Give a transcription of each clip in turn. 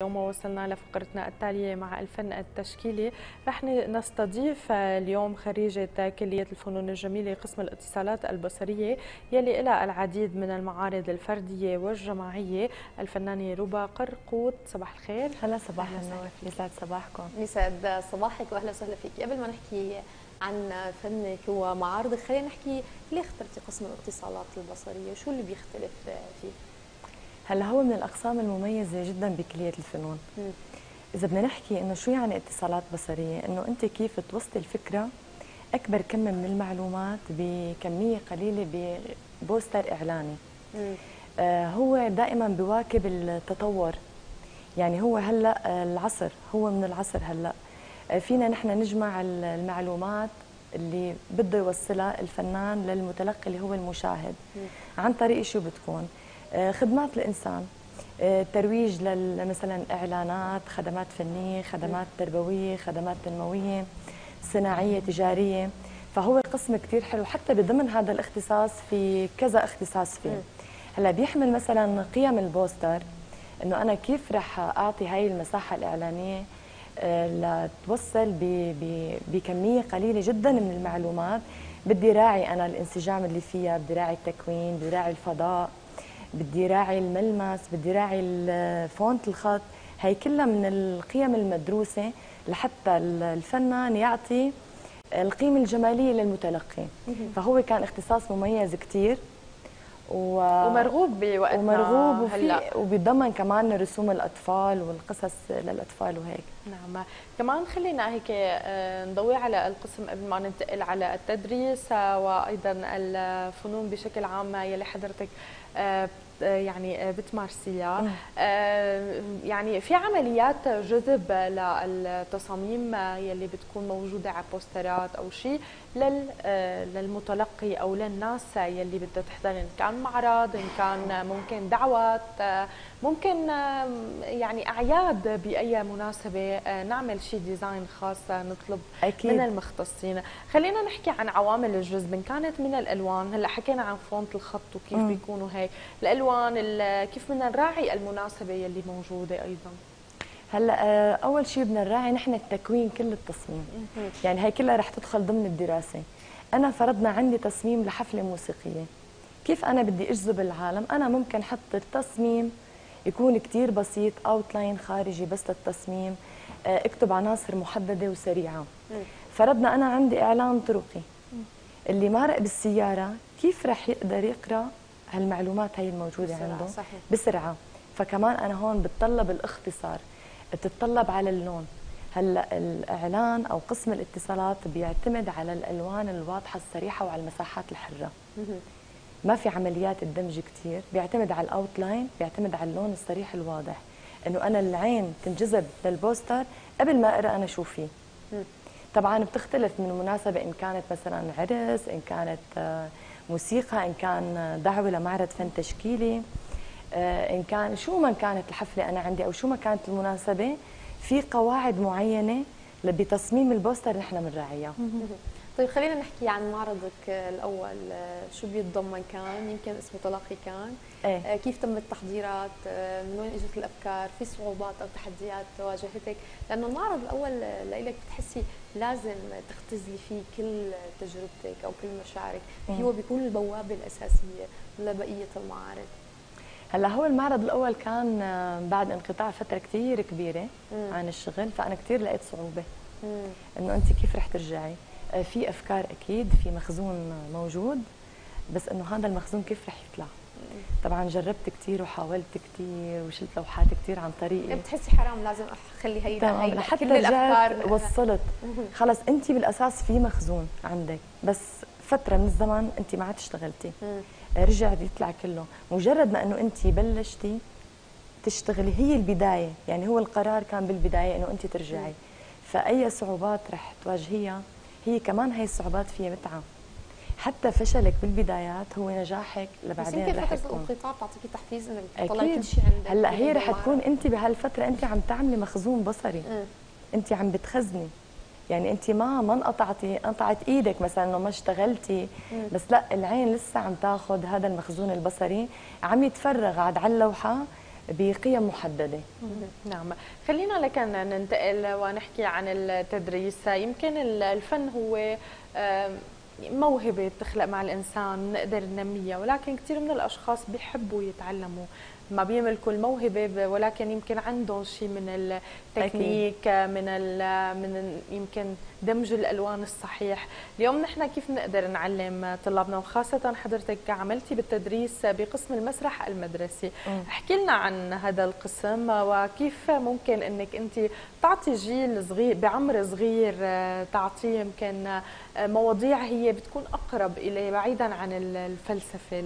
اليوم ووصلنا لفقرتنا التالية مع الفن التشكيلي. رح نستضيف اليوم خريجة كلية الفنون الجميلة قسم الاتصالات البصرية يلي لها العديد من المعارض الفردية والجماعية، الفنانة ربا قرقوط. صباح الخير. هلا صباح النور، يسعد صباحكم. يسعد صباحك واهلا وسهلا فيك. قبل ما نحكي عن فنك ومعارضك خلينا نحكي ليه اخترتي قسم الاتصالات البصريه؟ شو اللي بيختلف فيه؟ هلا هو من الاقسام المميزه جدا بكليه الفنون. اذا بدنا نحكي انه شو يعني اتصالات بصريه، انه انت كيف توصلي الفكره اكبر كم من المعلومات بكميه قليله ببوستر اعلاني. هو دائما بواكب التطور، يعني هو هلا العصر، هو من العصر هلا فينا نحن نجمع المعلومات اللي بده يوصلها الفنان للمتلقي اللي هو المشاهد. عن طريق شو بتكون؟ خدمات الإنسان، ترويج مثلا إعلانات، خدمات فنية، خدمات تربوية، خدمات تنموية، صناعية، تجارية. فهو قسم كثير حلو، حتى بضمن هذا الاختصاص في كذا اختصاص فيه. هلا بيحمل مثلا قيم البوستر، انه انا كيف رح اعطي هاي المساحه الاعلانيه لتوصل بكميه قليله جدا من المعلومات. بدي راعي انا الانسجام اللي فيها، بدي راعي التكوين، بدي راعي الفضاء، بدي راعي الملمس، بدي راعي فونت الخط. هي كلها من القيم المدروسه لحتى الفنان يعطي القيمه الجماليه للمتلقي. فهو كان اختصاص مميز كثير ومرغوب بوقتنا ومرغوب وبيتضمن كمان رسوم الاطفال والقصص للاطفال وهيك. نعم، كمان خلينا هيك نضوي على القسم قبل ما ننتقل على التدريس وايضا الفنون بشكل عام يلي حضرتك يعني بتمارسيها. يعني في عمليات جذب للتصاميم يلي بتكون موجوده على بوسترات او شيء للمتلقي او للناس يلي بدها تحضر، ان كان معرض، ان كان ممكن دعوات، ممكن يعني اعياد، باي مناسبه نعمل شيء ديزاين خاص نطلب أكيد من المختصين. خلينا نحكي عن عوامل الجذب، ان كانت من الالوان. هلا حكينا عن فونت الخط وكيف بيكونوا هيك الالوان، كيف بدنا نراعي المناسبه يلي موجوده ايضا. هلا اول شيء بدنا نراعي نحن التكوين، كل التصميم. يعني هي كلها رح تدخل ضمن الدراسه. انا فرضنا عندي تصميم لحفله موسيقيه، كيف انا بدي اجذب العالم؟ انا ممكن احط التصميم يكون كثير بسيط، اوتلاين خارجي بس للتصميم، اكتب عناصر محدده وسريعه. فرضنا انا عندي اعلان طرقي، اللي مارق بالسياره كيف رح يقدر يقرا هالمعلومات هي الموجوده عنده صحيح. بسرعه. فكمان انا هون بتطلب الاختصار، بتتطلب على اللون. هلا الاعلان او قسم الاتصالات بيعتمد على الالوان الواضحه الصريحه وعلى المساحات الحره. ما في عمليات الدمج كثير، بيعتمد على الاوتلاين، بيعتمد على اللون الصريح الواضح، انه انا العين تنجذب للبوستر قبل ما اقرا انا شو فيه. طبعا بتختلف من مناسبه، ان كانت مثلا عرس، ان كانت موسيقى، ان كان دعوه لمعرض فن تشكيلي، ان كان شو ما كانت الحفله انا عندي او شو ما كانت المناسبه، في قواعد معينه بتصميم البوستر نحن بنراعيها. طيب خلينا نحكي عن معرضك الاول، شو بيتضمن؟ كان يمكن اسمه تلاقي كان كيف تم التحضيرات؟ من وين اجت الافكار؟ في صعوبات او تحديات واجهتك؟ لانه المعرض الاول لإلك بتحسي لازم تختزلي فيه كل تجربتك او كل مشاعرك، هو بيكون البوابه الاساسيه لبقيه المعارض. هلا هو المعرض الاول كان بعد انقطاع فتره كثير كبيره عن الشغل، فانا كثير لقيت صعوبه انه انت كيف رح ترجعي. في افكار اكيد، في مخزون موجود، بس انه هذا المخزون كيف رح يطلع. طبعا جربت كثير وحاولت كثير وشلت لوحات كثير عن طريقي. بتحسي حرام لازم اخلي هيدا لحتى رجعت وصلت. خلص انت بالاساس في مخزون عندك، بس فتره من الزمن انت ما عاد اشتغلتي، رجع يطلع كله. مجرد ما انه انت بلشتي تشتغلي هي البدايه، يعني هو القرار كان بالبدايه انه انت ترجعي. فاي صعوبات رح تواجهيها، هي كمان هي الصعوبات فيها متعه. حتى فشلك بالبدايات هو نجاحك لبعدين. بس رح يمكن تكون فتره الانقطاع بتعطيكي تحفيز انك تطلعي كل شيء عندك. هلا هي رح تكون انت بهالفتره انت عم تعملي مخزون بصري. انت عم بتخزني، يعني انت ما انقطعت ايدك مثلا انه ما اشتغلتي، بس لا، العين لسه عم تاخذ هذا المخزون البصري، عم يتفرغ عاد على اللوحه بقيم محدده. نعم، خلينا لكن ننتقل ونحكي عن التدريس. يمكن الفن هو موهبة بتخلق مع الإنسان نقدر ننميها، ولكن كثير من الأشخاص بيحبوا يتعلموا، ما بيملكوا الموهبة ولكن يمكن عندهم شيء من التكنيك، من يمكن دمج الألوان الصحيح. اليوم نحن كيف نقدر نعلم طلابنا، وخاصة حضرتك عملتي بالتدريس بقسم المسرح المدرسي، احكي لنا عن هذا القسم وكيف ممكن انك انت تعطي جيل صغير بعمر صغير، تعطيه يمكن مواضيع هي بتكون اقرب اليه بعيدا عن الفلسفه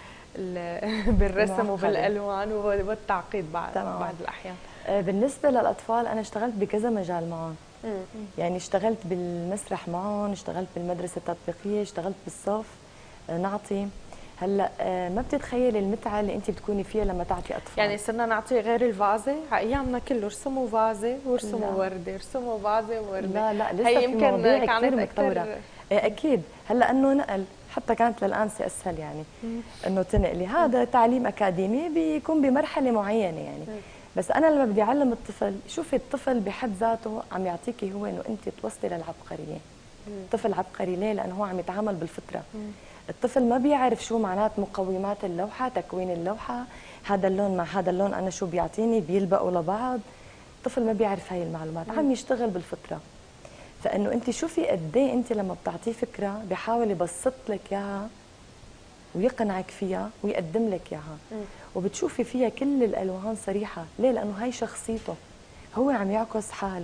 بالرسم وبالالوان والتعقيد بعض الاحيان. بالنسبه للاطفال انا اشتغلت بكذا مجال معهم، يعني اشتغلت بالمسرح معهم، اشتغلت بالمدرسه التطبيقيه، اشتغلت بالصف نعطي. هلا ما بتتخيلي المتعه اللي انت بتكوني فيها لما تعطي اطفال. يعني صرنا نعطي غير الفازه، على ايامنا كله ارسموا فازه وارسموا ورده، ارسموا فازه وورده. لا لسه في مواضيع كثير متطوره. اكيد هلا انه نقل حتى كانت للانسه اسهل، يعني انه تنقلي هذا تعليم اكاديمي بيكون بمرحله معينه يعني. بس انا لما بدي اعلم الطفل، شوفي الطفل بحد ذاته عم يعطيكي هو انه انت توصلي للعبقريه. الطفل عبقري ليه؟ لانه هو عم يتعامل بالفطره. الطفل ما بيعرف شو معنات مقومات اللوحه، تكوين اللوحه، هذا اللون مع هذا اللون انا شو بيعطيني، بيلبقوا لبعض. الطفل ما بيعرف هاي المعلومات، عم يشتغل بالفطره. فانه انت شوفي قد ايه انت لما بتعطيه فكره بيحاول يبسط لك اياها ويقنعك فيها ويقدم لك اياها، وبتشوفي فيها كل الالوان صريحه. ليه؟ لانه هاي شخصيته، هو عم يعكس حاله،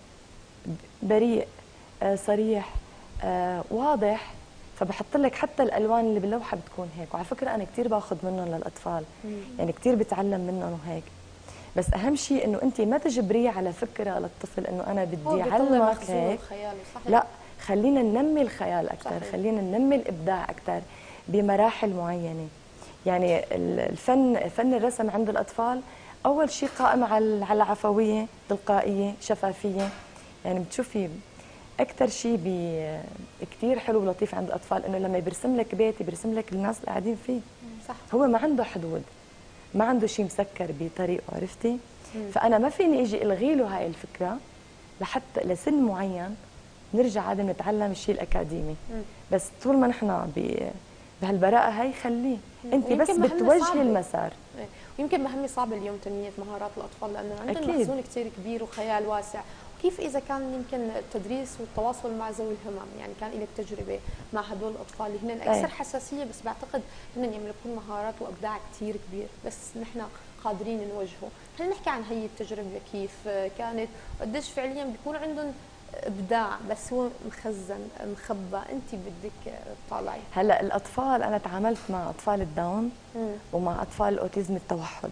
بريء، صريح، واضح. فبحط لك حتى الالوان اللي باللوحه بتكون هيك. وعلى فكره انا كثير باخذ منهم للاطفال، يعني كثير بتعلم منهم وهيك. بس اهم شيء انه انت ما تجبريه على فكره للطفل انه انا بدي اعلمك هيك. لا، خلينا ننمي الخيال اكثر، صحيح. خلينا ننمي الابداع اكثر بمراحل معينه. يعني فن الرسم عند الاطفال اول شيء قائم على العفويه، تلقائيه، شفافيه. يعني بتشوفي اكثر شيء كثير حلو ولطيف عند الاطفال انه لما يرسم لك بيت يرسم لك الناس اللي قاعدين فيه. صح. هو ما عنده حدود، ما عنده شيء مسكر بطريقه، عرفتي؟ فانا ما فيني اجي الغي له هاي الفكره لحتى لسن معين نرجع عاد نتعلم الشيء الاكاديمي. بس طول ما نحن بهالبراءه هاي خليه انت بس بتوجهي المسار. ويمكن مهمه صعبه اليوم تنميه مهارات الاطفال لانه عندهم مخزون كثير كبير وخيال واسع. كيف اذا كان يمكن التدريس والتواصل مع ذوي الهمم، يعني كان لك تجربه مع هدول الاطفال اللي هن اكثر حساسيه، بس بعتقد هن يملكون مهارات وابداع كثير كبير، بس نحن قادرين نوجهه. خلينا نحكي عن هي التجربه كيف كانت، قديش فعليا بيكون عندهم ابداع بس هو مخزن مخبى، انت بدك تطلعي. هلا الاطفال انا تعاملت مع اطفال الداون ومع اطفال الاوتيزم التوحد.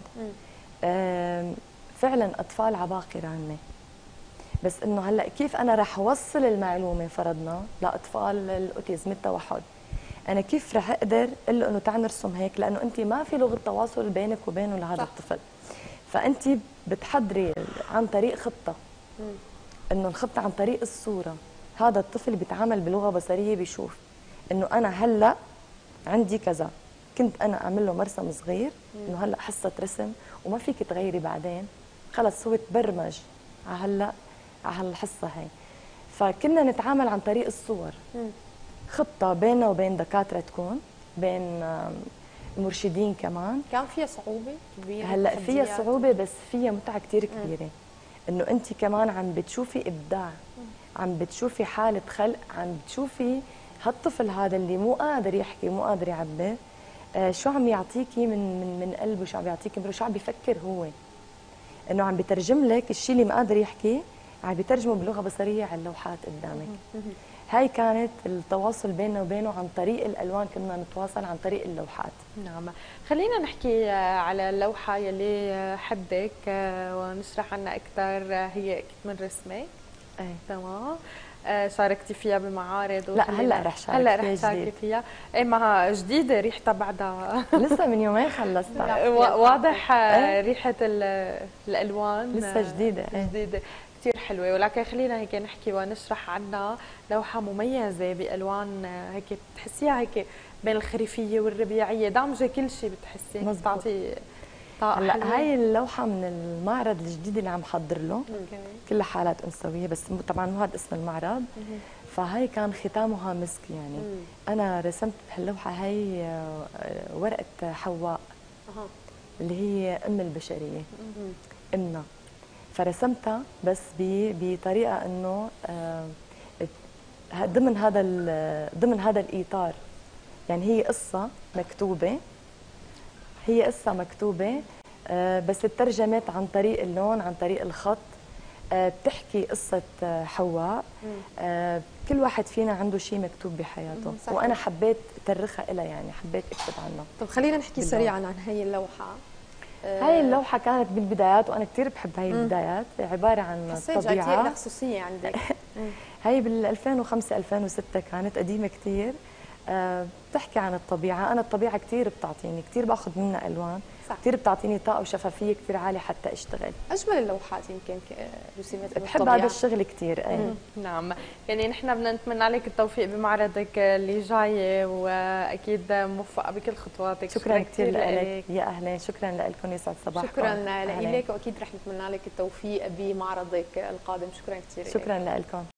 فعلا اطفال عباقره هن، بس انه هلا كيف انا رح اوصل المعلومه فرضنا لاطفال الاوتيزم التوحد، انا كيف رح اقدر اقول له انه تعال نرسم هيك؟ لانه انت ما في لغه تواصل بينك وبينه لهذا الطفل. فانت بتحضري عن طريق خطه، انه الخطه عن طريق الصوره. هذا الطفل بيتعامل بلغه بصريه، بيشوف انه انا هلا عندي كذا، كنت انا اعمل له مرسم صغير انه هلا حصه رسم وما فيك تغيري بعدين، خلص هو تبرمج على هلا على هالحصه هي. فكنا نتعامل عن طريق الصور. خطه بيننا وبين دكاتره، تكون بين مرشدين كمان. كان فيها صعوبه كبيره؟ هلا فيها صعوبه بس فيها متعه كثير كبيره، انه انت كمان عم بتشوفي ابداع، عم بتشوفي حاله خلق، عم بتشوفي هالطفل هذا اللي مو قادر يحكي مو قادر يعبر، شو عم يعطيكي من قلبه، شو عم يعطيكي شو عم بيفكر هو، انه عم بترجم لك الشيء اللي ما قادر يحكي، عم بيترجمه بلغه بصريه على اللوحات قدامك. هاي كانت التواصل بيننا وبينه عن طريق الالوان، كنا نتواصل عن طريق اللوحات. نعم، خلينا نحكي على اللوحه يلي حدك ونشرح عنها اكثر. هي اكيد من رسمك. تمام. شاركتي فيها بمعارض؟ لا هلا رح شارك هلا رح تشاركي فيها. ايه ما جديده، ريحتها بعدها لسه من يومين خلصتها. واضح ريحه الالوان لسه جديده. جديده كثير حلوه. ولكن خلينا هيك نحكي ونشرح عنها. لوحه مميزه بالوان هيك بتحسيها هيك بين الخريفيه والربيعيه، دامجه كل شيء بتحسي. تعطي هلا هاي اللوحه من المعرض الجديد اللي عم حضر له، كلها حالات انثويه، بس طبعا مو هذا اسم المعرض. فهي كان ختامها مسك يعني. انا رسمت بهاللوحه هي ورقه حواء اللي هي ام البشريه، امنا. فرسمتها بس بطريقه انه ضمن هذا الاطار، يعني هي قصه مكتوبه، بس ترجمت عن طريق اللون، عن طريق الخط. بتحكي قصة حواء. كل واحد فينا عنده شيء مكتوب بحياته، وأنا حبيت أترخها لها، يعني حبيت أكتب عنها. طب خلينا نحكي سريعا عن هي اللوحة. هاي اللوحة كانت بالبدايات، وأنا كثير بحب هاي البدايات، عبارة عن طبيعة. حسيت خصوصية عندك. هاي بال 2005 2006 كانت قديمة كثير. بتحكي عن الطبيعة. أنا الطبيعة كثير بتعطيني، كثير باخذ منها ألوان، كثير بتعطيني طاقة وشفافية كثير عالية حتى أشتغل. أجمل اللوحات يمكن رسمت بحب هذا الشغل كثير. نعم، يعني نحن بدنا نتمنى لك التوفيق بمعرضك اللي جاي، وأكيد موفقة بكل خطواتك. شكرا كثير لك. يا أهلا، شكرا لكم، يسعد صباحكم. شكرا لك، وأكيد رح نتمنى لك التوفيق بمعرضك القادم. شكرا كثير. شكرا لكم.